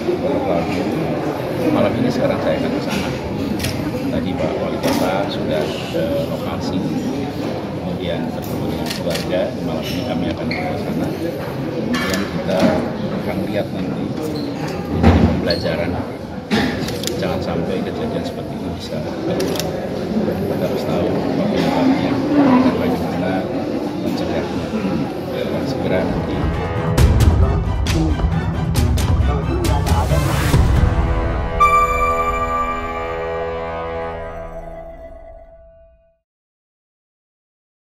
lalu malam ini sekarang saya akan ke sana. Tadi Pak Wali Kota sudah ke lokasi, kemudian bertemu dengan keluarga. Malam ini kami akan ke sana. Kemudian kita akan lihat nanti menjadi pembelajaran. Jangan sampai kejadian seperti ini bisa terulang. Kita harus tahu penyebabnya dan bagaimana mencegahnya. Segera